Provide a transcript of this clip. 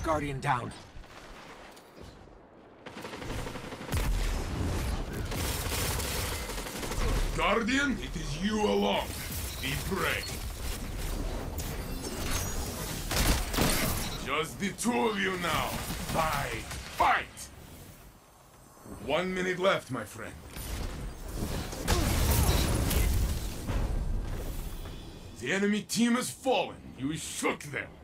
Guardian down. Guardian, it is you alone. Be brave. Just the two of you now. Fight! 1 minute left, my friend. The enemy team has fallen. You shook them.